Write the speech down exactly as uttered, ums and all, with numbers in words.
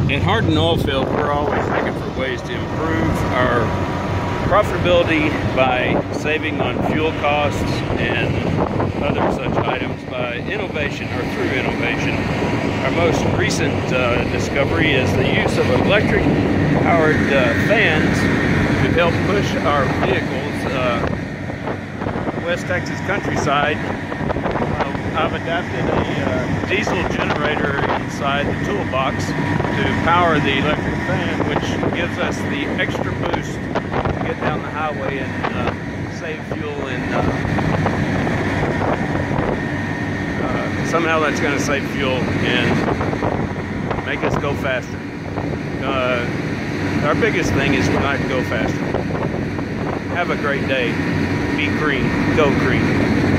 At Hardin Oilfield, we're always looking for ways to improve our profitability by saving on fuel costs and other such items by innovation or through innovation. Our most recent uh, discovery is the use of electric powered uh, fans to help push our vehicles uh, West Texas countryside. Uh, I've adapted a uh, diesel generator inside the toolbox to power the electric fan, which gives us the extra boost to get down the highway and uh, save fuel. And uh, uh, somehow that's going to save fuel and make us go faster. Uh, our biggest thing is we like to go faster. Have a great day. Be green. Go green.